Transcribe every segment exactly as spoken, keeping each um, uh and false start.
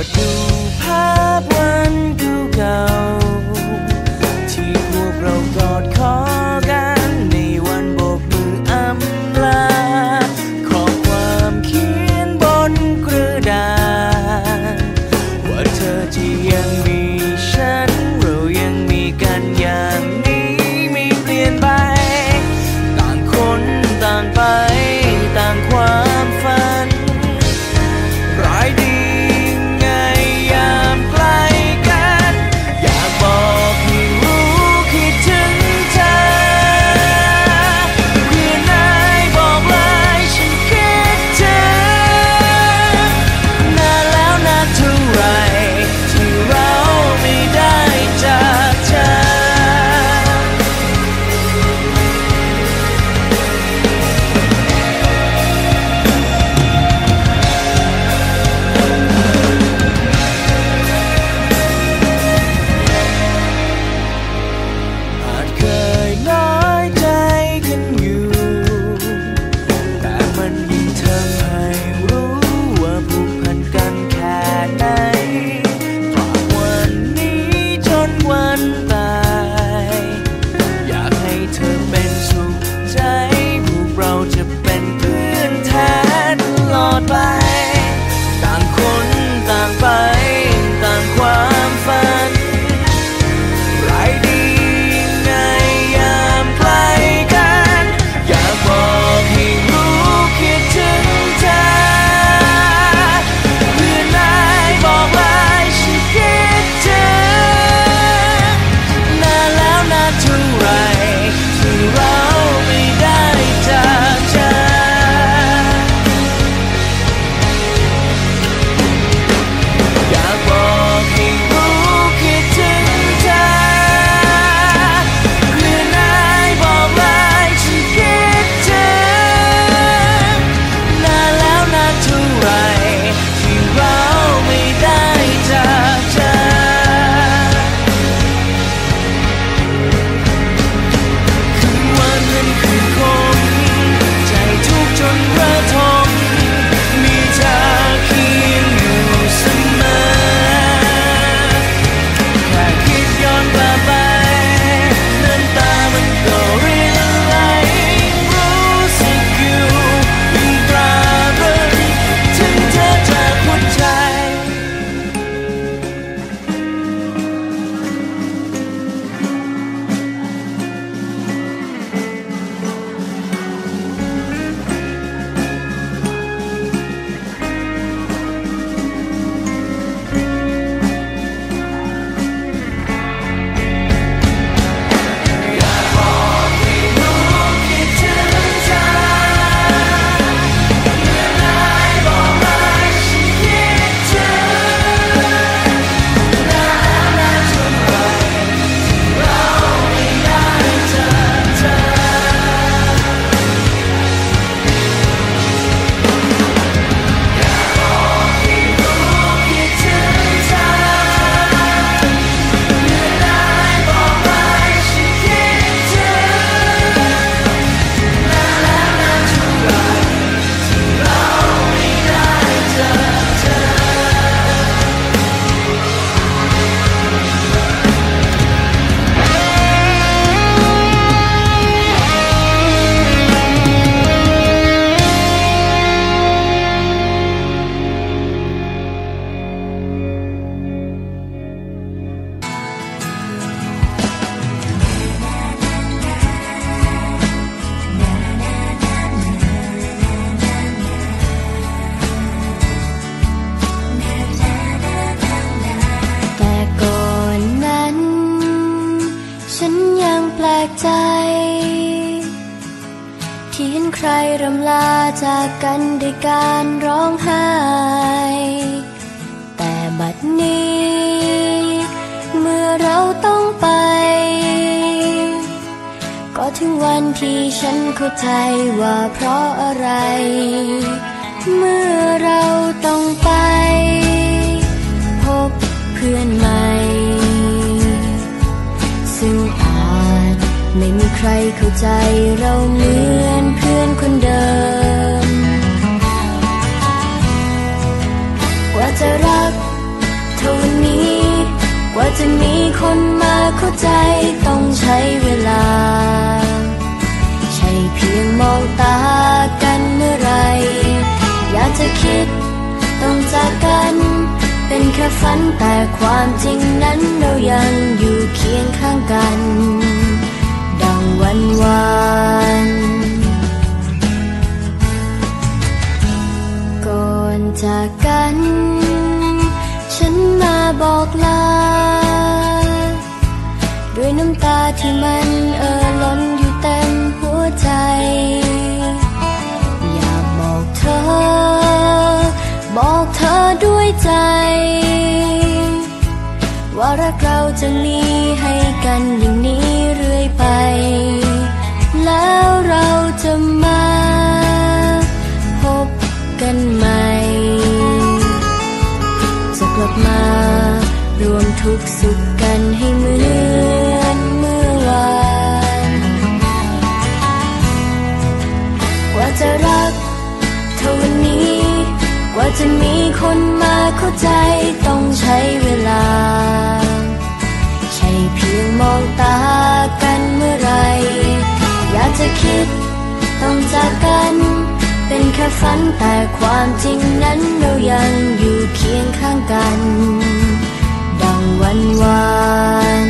ดูภาพวันเก่าๆที่พวกเรากอดคอกันในวันโบกมืออำลาข้อความเขียนบนกระดาษว่าเธอที่ยังมีฉันเรายังมีกันอย่างนี้ไม่เปลี่ยนไปต่างคนต่างไปต่างความฝันร้ายดีไงยามใกล้กันอยากบอกให้รู้คิดถึงเธอเพื่อนายบอกเลยฉันคิดถึงนานแล้วนานเท่าไรที่เราไม่ได้จากเธออาจเคยน้อยใจกันอยู่แต่มันยิ่งทำให้รู้ว่าผูกพันกันแค่ไหนฝากวันนี้จนวันตายอยากให้เธอเป็นสุขใจพวกเราจะเป็นเพื่อนแท้ตลอดไปต่างคนต่างไปต่างความฝันไรดีไงยามใกล้กันอยากบอกให้รู้คิดถึงเธอเพื่อนายบอกเลยฉันคิดถึงนานแล้วนานเท่าไรที่เราไม่ได้จากเธออยากบอกให้รู้คิดถึงเธอเพื่อนายบอกเลยฉันคิดถึงนานแล้วนานเท่าไรที่เราไม่ได้จากเธอคืนวันนั้นคืนคมใจทุกข์จนระทมมีเธอเคียงอยู่เสมอแค่คิดย้อนกลับไปน้ำตามันก็รินไหลรู้สึกอยู่ยิ่งตราตรึงถึงเธอจากหัวใจอยากบอกให้รู้คิดถึงเธอเพื่อนายบอกเลยฉันคิดถึงนานแล้วนานเท่าไรที่เราไม่ได้จากเธออยากบอกให้รู้คิดถึงเธอเพื่อนายบอกเลยฉันคิดถึงนานแล้วนานเท่าไรที่เราไม่ได้จากเธอ แต่ก่อนนั้นฉันยังแปลกใจ ที่เห็นใครรำลาจากกันด้วยการร้องไห้ แต่บัดนี้ เมื่อเราต้องไป ก็ถึงวันที่ฉันเข้าใจว่าเพราะอะไร เมื่อเราต้องไป พบเพื่อนใหม่ ซึ่งอาจไม่มีใครเข้าใจเราเหมือนเพื่อนคนเดิม กว่าจะรักจะมีคนมาเข้าใจต้องใช้เวลาใช่เพียงมองตากันเมื่อไรอยากจะคิดต้องจากกันเป็นแค่ฝันแต่ความจริงนั้นเรายังอยู่เคียงข้างกันดังวันวานก่อนจากกันฉันมาบอกลาด้วยน้ำตาที่มันเอ่อล้นอยู่เต็มหัวใจอยากบอกเธอบอกเธอด้วยใจว่ารักเราจะมีให้กันอย่างนี้เรื่อยไปแล้วเราจะมาพบกันใหม่จะกลับมารวมทุกข์สุขกันให้เหมือนเมื่อวานกว่าจะรักเท่าวันนี้กว่าจะมีคนมาเข้าใจต้องใช้เวลาใช่เพียงมองตากันเมื่อไรอยากจะคิดต้องจากกันเป็นแค่ฝันแต่ความจริงนั้นเรายังอยู่เคียงข้างกันดังวันวาน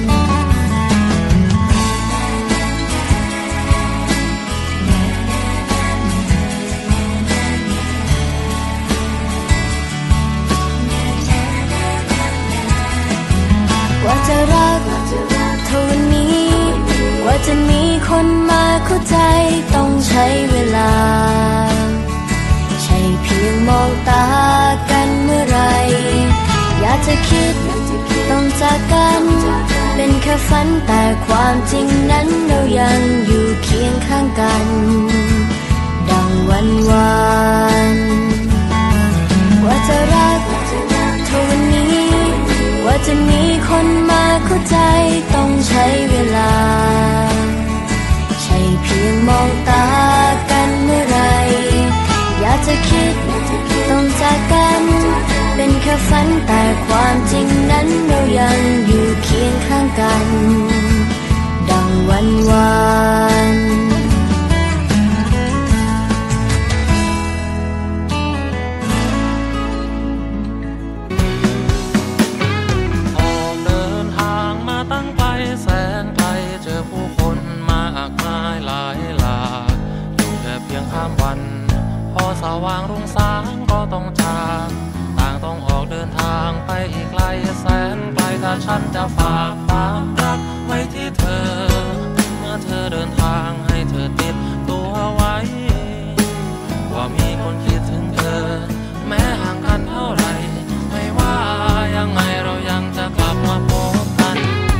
กว่าจะรักเท่านี้กว่าจะมีคนมาเข้าใจต้องใช้เวลาใช่เพียงมองตากันเมื่อไรอยากจะคิดต้องจากกันเป็นแค่ฝันแต่ความจริงนั้นเรายังอยู่เคียงข้างกันดังวันวานกว่าจะรักเท่านี้กว่าจะมีคนมาเข้าใจต้องใช้เวลาใช่เพียงมองตากันเมื่อไรอยากจะคิดต้องจากกันเป็นแค่ฝันแต่ความจริงนั้นเรายังอยู่เคียงข้างกันดังวันวานแสนไกลเจอผู้คนมากมายหลายหลากอยู่แค่เพียงข้ามวันพอสว่างรุ่งสางก็ต้องจากต่างต้องออกเดินทางไปอีกไกลแสนไกลถ้าฉันจะฝากความรักไว้ที่เธอเมื่อเธอเดินทางให้เธอติดตัวไว้ว่ามีคนคิดถึงเธอแม้ห่างกันเท่าไรไม่ว่ายังไงเรายังจะกลับมาพบกัน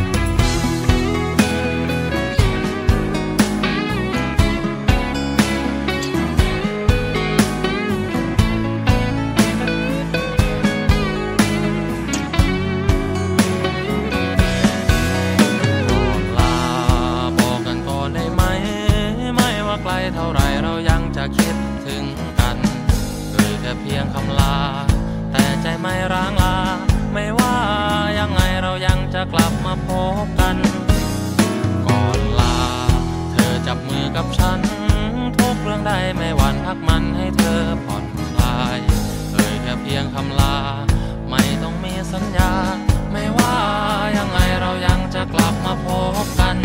ไกลเท่าไรเรายังจะคิดถึงกันเอ่ยแค่เพียงคำลาแต่ใจไม่ร้างลาไม่ว่ายังไงเรายังจะกลับมาพบกันก่อนลาเธอจับมือกับฉันทุกเรื่องใดไม่หวั่นพักมันให้เธอผ่อนคลายเอ่ยแค่เพียงคำลาไม่ต้องมีสัญญาไม่ว่ายังไงเรายังจะกลับมาพบกัน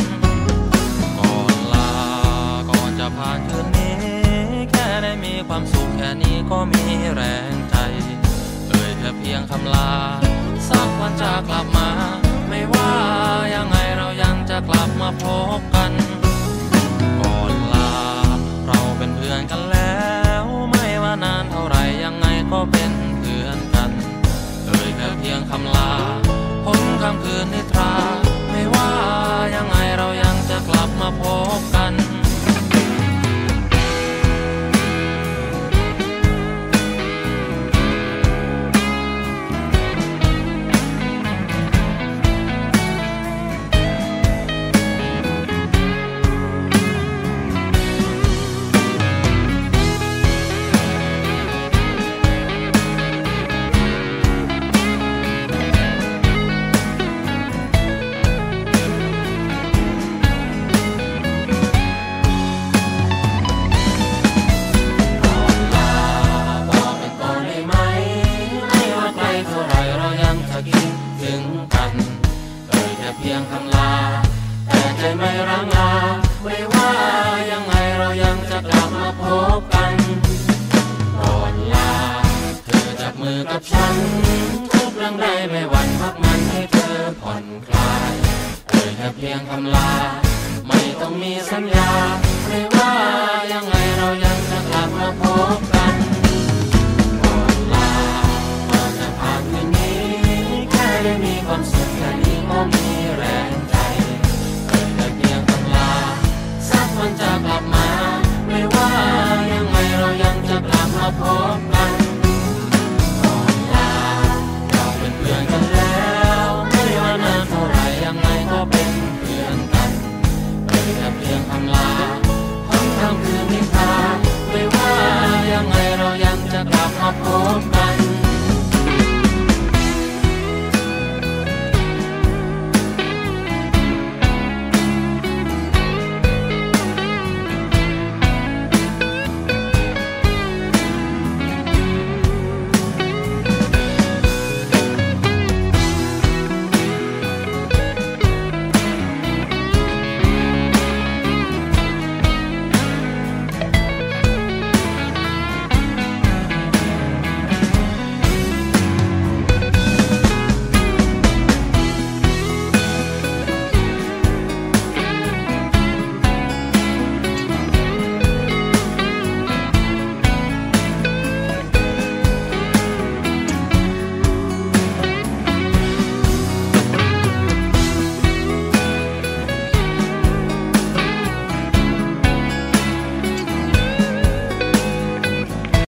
จะผ่านคืนนี้แค่ได้มีความสุขแค่นี้ก็มีแรงใจเอ่ยแค่เพียงคำลาสักวันจะกลับมาไม่ว่ายังไงเรายังจะกลับมาพบกันก่อนลาเราเป็นเพื่อนกันแล้วไม่ว่านานเท่าไรยังไงก็เป็นเพื่อนกันเอ่ยแค่เพียงคำลาพ้นค่ำคืนนิทราไม่ว่ายังไงเรายังจะกลับมาพบกันมือกับฉันทุกเรื่องใดไม่หวั่นพักมันให้เธอผ่อนคลายเอ่ยแค่เพียงคำลาไม่ต้องมีสัญญาไม่ว่ายังไงเรายังจะกลับมาพบกัน